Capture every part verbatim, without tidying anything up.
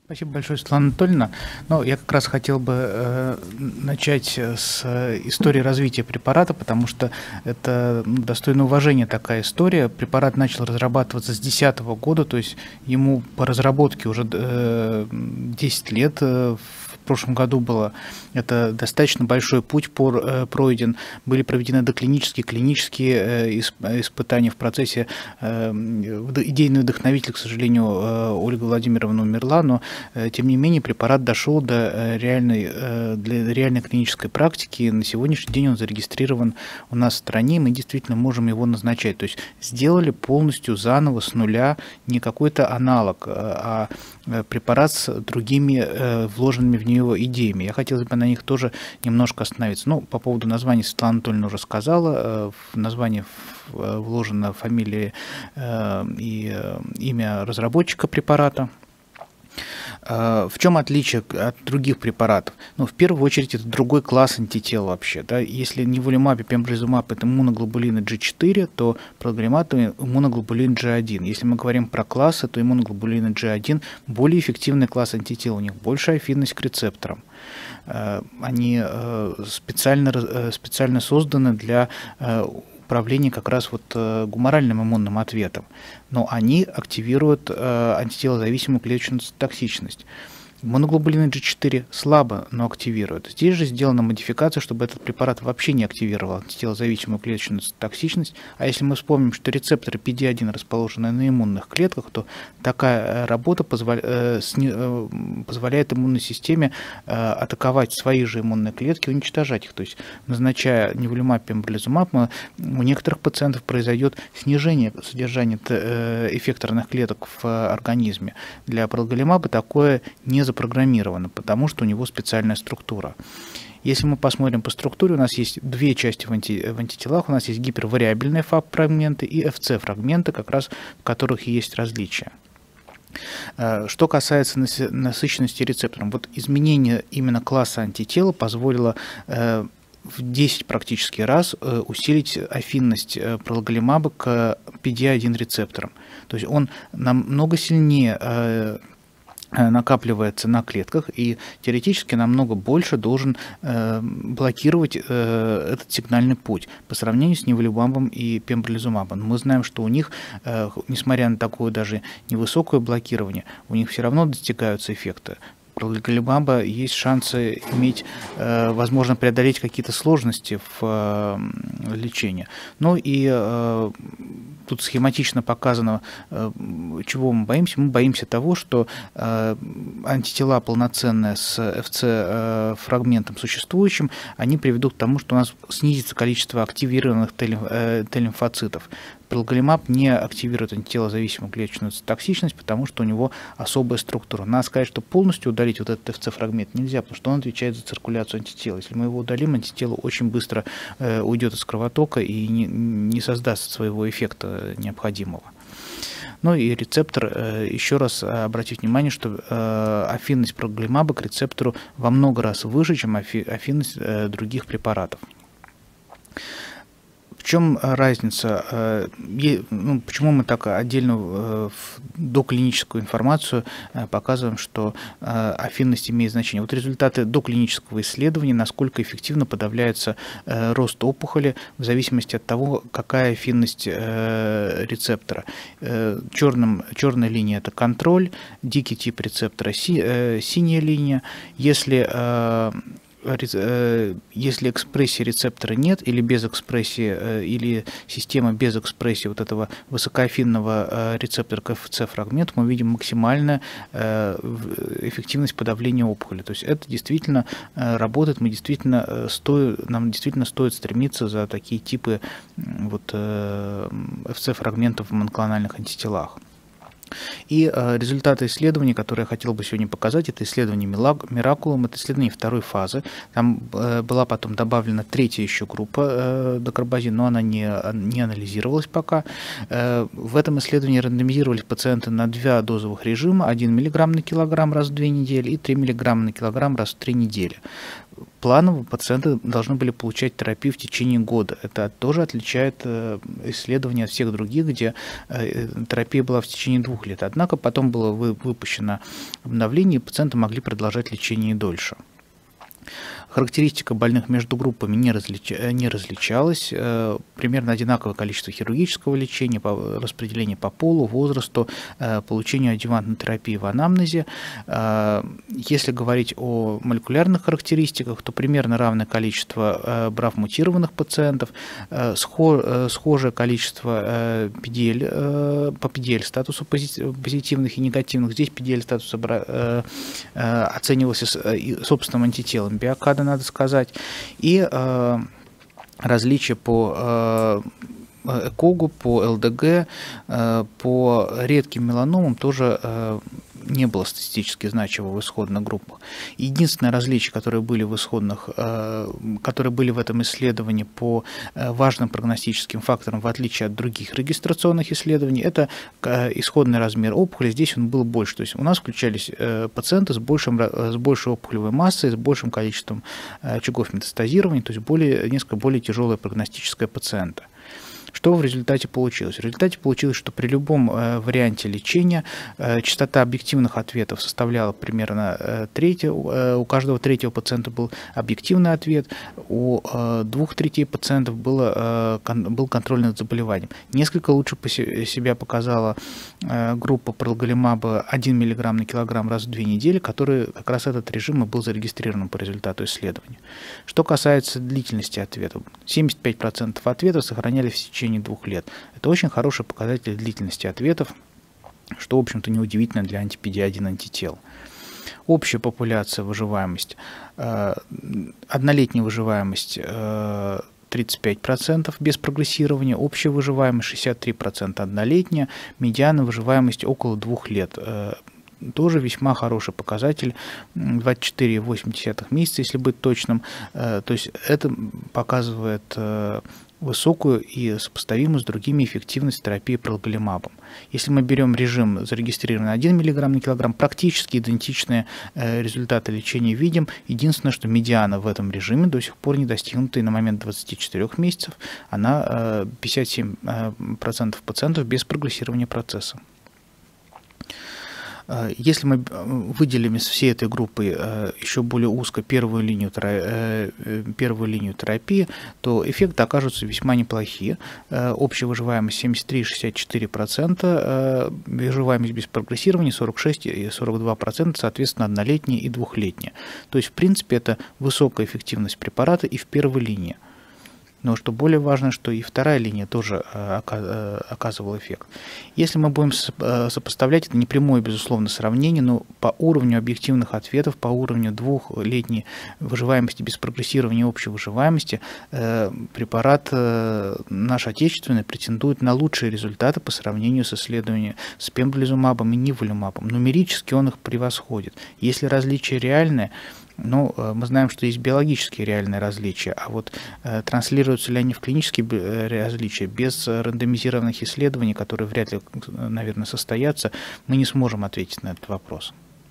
Спасибо большое, Светлана Анатольевна. Ну, я как раз хотел бы э, начать с истории развития препарата, потому что это ну, достойно уважения такая история. Препарат начал разрабатываться с две тысячи десятого года, то есть ему по разработке уже э, десять лет. В прошлом году было. Это достаточно большой путь пор, э, пройден. Были проведены доклинические, клинические э, исп, испытания в процессе. Э, идейный вдохновитель, к сожалению, э, Ольга Владимировна умерла, но тем не менее, препарат дошел до реальной, для реальной клинической практики. На сегодняшний день он зарегистрирован у нас в стране, и мы действительно можем его назначать. То есть сделали полностью заново, с нуля, не какой-то аналог, а препарат с другими вложенными в него идеями. Я хотел бы на них тоже немножко остановиться. Ну, по поводу названия Светлана Анатольевна уже сказала. В название вложена фамилия и имя разработчика препарата. В чем отличие от других препаратов? Ну, в первую очередь, это другой класс антител вообще. Да? Если неволимаб и пембролизумаб – это иммуноглобулины джи четыре, то проглемат – иммуноглобулин джи один. Если мы говорим про классы, то иммуноглобулины джи один – более эффективный класс антител, у них большая афинность к рецепторам. Они специально, специально созданы для управления как раз вот гуморальным иммунным ответом, но они активируют антителозависимую клеточную токсичность. Иммуноглобулины джи четыре слабо, но активируют. Здесь же сделана модификация, чтобы этот препарат вообще не активировал антителозависимую клеточную токсичность. А если мы вспомним, что рецепторы пи ди один расположены на иммунных клетках, то такая работа позволя... позволяет иммунной системе атаковать свои же иммунные клетки, уничтожать их. То есть, назначая неволимаб, пембролизумаб, у некоторых пациентов произойдет снижение содержания эффекторных клеток в организме. Для проголимаба такое не запрограммировано, потому что у него специальная структура. Если мы посмотрим по структуре, у нас есть две части в, анти, в антителах. У нас есть гипервариабельные фаб-фрагменты и эф си-фрагменты, как раз в которых есть различия. Что касается насыщенности рецептором, вот изменение именно класса антитела позволило в десять практически раз усилить афинность прологолимаба к пи ди один рецепторам. То есть он намного сильнее накапливается на клетках и теоретически намного больше должен э, блокировать э, этот сигнальный путь по сравнению с неволимабом и пембролизумабом. Мы знаем, что у них, э, несмотря на такое даже невысокое блокирование, у них все равно достигаются эффекты. У проголимаба есть шансы иметь, э, возможно, преодолеть какие-то сложности в э, лечении. Ну и э, тут схематично показано, э, чего мы боимся. Мы боимся того, что э, антитела полноценные с эф си-фрагментом существующим, они приведут к тому, что у нас снизится количество активированных Т-лимфоцитов. Проголимаб не активирует антителозависимую клеточную токсичность, потому что у него особая структура. Надо сказать, что полностью удалить вот этот эф си-фрагмент нельзя, потому что он отвечает за циркуляцию антитела. Если мы его удалим, антитело очень быстро э, уйдет из кровотока и не, не создаст своего эффекта необходимого. Ну и рецептор, э, еще раз обратить внимание, что э, афинность проголимаба к рецептору во много раз выше, чем афи, афинность э, других препаратов. В чем разница? Ну, почему мы так отдельно доклиническую информацию показываем, что афинность имеет значение? Вот результаты доклинического исследования, насколько эффективно подавляется рост опухоли в зависимости от того, какая афинность рецептора. Черным, черная линия – это контроль, дикий тип рецептора – синяя линия. Если Если экспрессии рецептора нет, или без экспрессии, или система без экспрессии вот этого высокоафинного рецептора к эф си-фрагменту, мы видим максимальную эффективность подавления опухоли. То есть это действительно работает, мы действительно стоит, нам действительно стоит стремиться за такие типы вот, эф си-фрагментов в моноклональных антителах. И э, результаты исследований, которые я хотел бы сегодня показать, это исследование Миракулум, это исследование второй фазы. Там э, была потом добавлена третья еще группа э, докарбазин, но она не, не анализировалась пока. Э, в этом исследовании рандомизировались пациенты на два дозовых режима, один миллиграмм на килограмм раз в две недели и три миллиграмма на килограмм раз в три недели. Планово пациенты должны были получать терапию в течение года. Это тоже отличает исследования от всех других, где терапия была в течение двух лет. Однако потом было выпущено обновление, и пациенты могли продолжать лечение и дольше. Характеристика больных между группами не, различ... не различалась. Примерно одинаковое количество хирургического лечения, распределение по полу, возрасту, получению адъювантной терапии в анамнезе. Если говорить о молекулярных характеристиках, то примерно равное количество брав-мутированных пациентов, схожее количество пи ди эл, по пи ди эл статусу позитивных и негативных. Здесь пи ди эл статус оценивался собственным антителом биокада, надо сказать, и э, различия по э, ЭКОГу, по эл дэ гэ, э, по редким меланомам тоже э, не было статистически значимого в исходных группах. Единственное различие, которые были в исходных, э, которые были в этом исследовании по э, важным прогностическим факторам, в отличие от других регистрационных исследований, это э, исходный размер опухоли. Здесь он был больше. То есть у нас включались э, пациенты с, большим, с большей опухолевой массой, с большим количеством э, очагов метастазирования, то есть более, несколько более тяжелая прогностическая пациента. Что в результате получилось? В результате получилось, что при любом э, варианте лечения э, частота объективных ответов составляла примерно э, треть. Э, у каждого третьего пациента был объективный ответ, у э, двух третей пациентов было, э, кон, был контроль над заболеванием. Несколько лучше по се, себя показала э, группа пролголимаба один миллиграмм на килограмм раз в две недели, который как раз этот режим и был зарегистрирован по результату исследования. Что касается длительности ответов, семьдесят пять процентов ответов сохранялись в течение двух лет. Это очень хороший показатель длительности ответов, что, в общем-то, неудивительно для анти пи ди один антител. Общая популяция, выживаемость, однолетняя выживаемость тридцать пять процентов без прогрессирования, общая выживаемость шестьдесят три процента однолетняя, медиана выживаемость около двух лет. Тоже весьма хороший показатель, двадцать четыре и восемь десятых месяца, если быть точным. То есть это показывает высокую и сопоставимую с другими эффективность терапии пролголимабом. Если мы берем режим, зарегистрированный один миллиграмм на килограмм, практически идентичные результаты лечения видим. Единственное, что медиана в этом режиме до сих пор не достигнута, и на момент двадцати четырёх месяцев она пятьдесят семь процентов пациентов без прогрессирования процесса. Если мы выделим из всей этой группы еще более узко первую линию, первую линию терапии, то эффекты окажутся весьма неплохие. Общая выживаемость семьдесят три и шестьдесят четыре процента, выживаемость без прогрессирования сорок шесть и сорок два процента, соответственно, однолетняя и двухлетняя. То есть, в принципе, это высокая эффективность препарата и в первой линии. Но что более важно, что и вторая линия тоже оказывала эффект. Если мы будем сопоставлять, это не прямое, безусловно, сравнение, но по уровню объективных ответов, по уровню двухлетней выживаемости без прогрессирования общей выживаемости, препарат наш отечественный претендует на лучшие результаты по сравнению с исследованием с пембролизумабом и ниволумабом. Нумерически он их превосходит. Если различия реальные, ну, мы знаем, что есть биологические реальные различия, а вот э, транслируются ли они в клинические различия без рандомизированных исследований, которые вряд ли, наверное, состоятся, мы не сможем ответить на этот вопрос.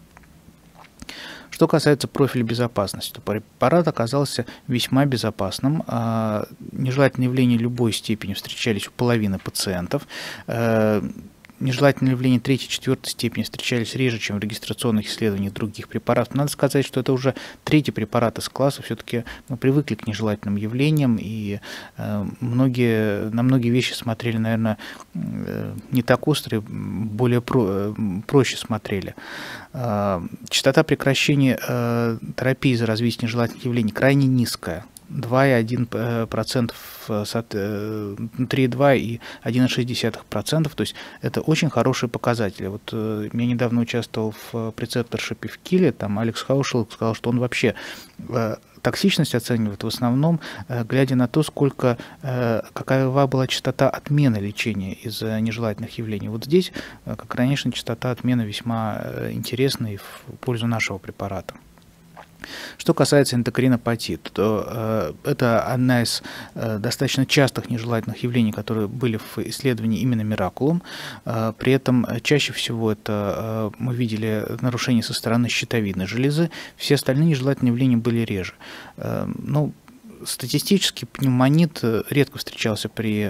Что касается профиля безопасности, то препарат оказался весьма безопасным. Э, нежелательные явления любой степени встречались у половины пациентов. Э, Нежелательные явления третьей и четвертой степени встречались реже, чем в регистрационных исследованиях других препаратов. Надо сказать, что это уже третий препарат из класса. Все-таки мы привыкли к нежелательным явлениям, и э, многие, на многие вещи смотрели, наверное, э, не так остро, более про, э, проще смотрели. Э, частота прекращения э, терапии из-за развития нежелательных явлений крайне низкая. два и одна десятая процента, три и два и одна целая шесть десятых процента, то есть это очень хорошие показатели. Вот э, я недавно участвовал в прецепторшипе в Киле, там Алекс Хаушел сказал, что он вообще э, токсичность оценивает в основном, э, глядя на то, сколько, э, какова была частота отмены лечения из-за нежелательных явлений. Вот здесь, э, конечно, частота отмены весьма э, интересна и в пользу нашего препарата. Что касается эндокринопатии, то э, это одна из э, достаточно частых нежелательных явлений, которые были в исследовании именно Miraculum. Э, при этом чаще всего это э, мы видели нарушения со стороны щитовидной железы, все остальные нежелательные явления были реже. Э, ну, Статистически пневмонит редко встречался при,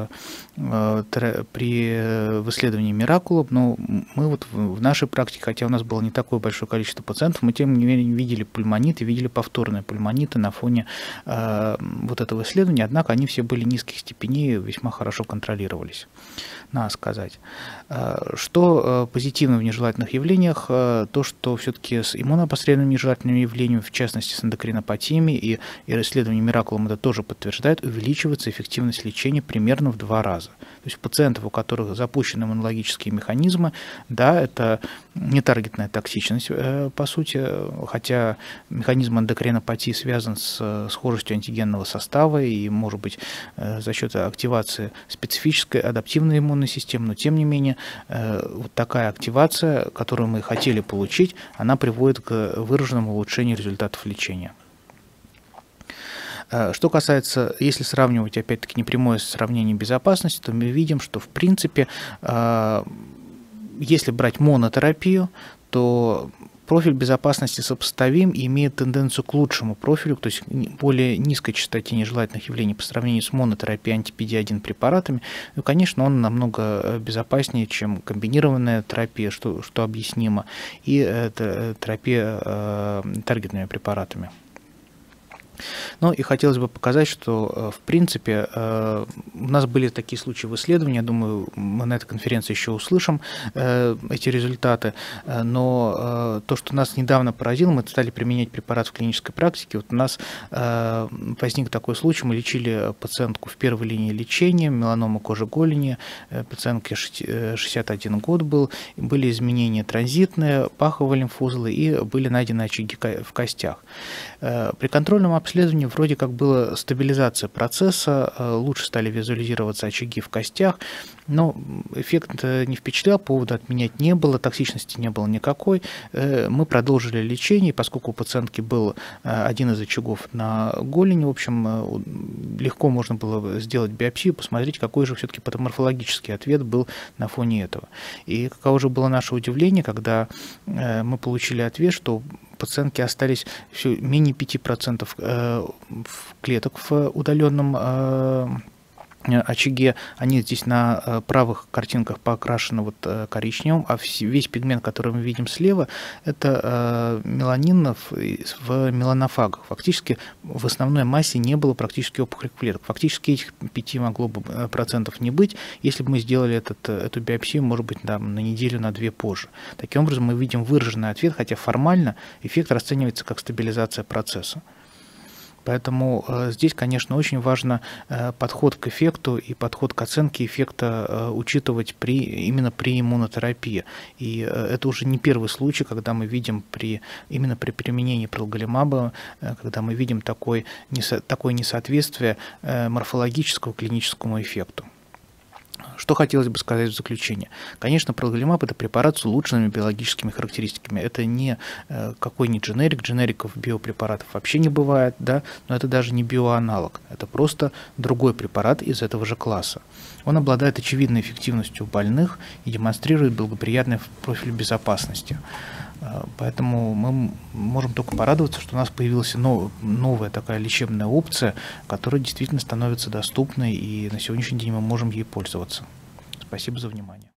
при в исследовании Миракула, но мы вот в нашей практике, хотя у нас было не такое большое количество пациентов, мы тем не менее видели пульмониты, видели повторные пульмониты на фоне вот этого исследования, однако они все были низких степеней, весьма хорошо контролировались, надо сказать. Что позитивно в нежелательных явлениях, то, что все-таки с иммуноопосредованными нежелательными явлениями, в частности с эндокринопатиями, и, и исследование Миракулом это тоже подтверждает, увеличивается эффективность лечения примерно в два раза. То есть у пациентов, у которых запущены иммунологические механизмы, да, это не таргетная токсичность, по сути, хотя механизм эндокринопатии связан с схожестью антигенного состава и, может быть, за счет активации специфической адаптивной иммунной системы, но тем не менее вот такая активация, которую мы хотели получить, она приводит к выраженному улучшению результатов лечения. Что касается, если сравнивать, опять-таки, непрямое сравнение безопасности, то мы видим, что, в принципе, если брать монотерапию, то профиль безопасности сопоставим и имеет тенденцию к лучшему профилю, то есть более низкой частоте нежелательных явлений по сравнению с монотерапией анти-пи ди один препаратами. И, конечно, он намного безопаснее, чем комбинированная терапия, что, что объяснимо, и это терапия э, таргетными препаратами. Ну и хотелось бы показать, что, в принципе, у нас были такие случаи в исследовании, я думаю, мы на этой конференции еще услышим эти результаты, но то, что нас недавно поразило, мы стали применять препарат в клинической практике, вот у нас возник такой случай, мы лечили пациентку в первой линии лечения, меланома кожи голени, пациентке шестьдесят один год был, были изменения транзитные, паховые лимфоузлы и были найдены очаги в костях. При контрольном обследовании вроде как была стабилизация процесса, лучше стали визуализироваться очаги в костях, но эффект не впечатлял, повода отменять не было, токсичности не было никакой. Мы продолжили лечение, поскольку у пациентки был один из очагов на голени, в общем, легко можно было сделать биопсию, посмотреть, какой же все-таки патоморфологический ответ был на фоне этого. И каково же было наше удивление, когда мы получили ответ, что пациентки остались все менее пяти процентов клеток в удаленном очаге, они здесь на правых картинках покрашены вот коричневым, а весь пигмент, который мы видим слева, это меланин в меланофагах. Фактически в основной массе не было практически опухолевых клеток. Фактически этих пяти могло бы процентов не быть, если бы мы сделали этот, эту биопсию, может быть, там, на неделю, на две позже. Таким образом, мы видим выраженный ответ, хотя формально эффект расценивается как стабилизация процесса. Поэтому э, здесь, конечно, очень важно э, подход к эффекту и подход к оценке эффекта э, учитывать при, именно при иммунотерапии. И э, это уже не первый случай, когда мы видим при, именно при применении пролголимаба, э, когда мы видим такой, несо, такое несоответствие э, морфологическому клиническому эффекту. Что хотелось бы сказать в заключение? Конечно, пролголимаб – это препарат с улучшенными биологическими характеристиками. Это не какой-нибудь дженерик, дженериков биопрепаратов вообще не бывает, да? Но это даже не биоаналог, это просто другой препарат из этого же класса. Он обладает очевидной эффективностью у больных и демонстрирует благоприятный профиль безопасности. Поэтому мы можем только порадоваться, что у нас появилась новая такая лечебная опция, которая действительно становится доступной, и на сегодняшний день мы можем ей пользоваться. Спасибо за внимание.